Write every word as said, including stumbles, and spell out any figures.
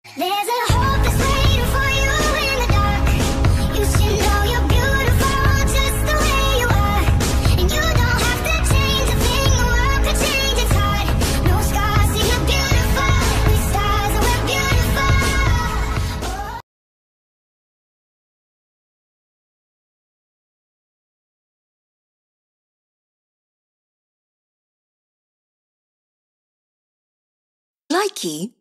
There's a hope that's waiting for you in the dark. You should know you're beautiful just the way you are. And you don't have to change a thing, the world could change its heart. No scars, see you're beautiful. We're stars and we're beautiful. Oh. Likey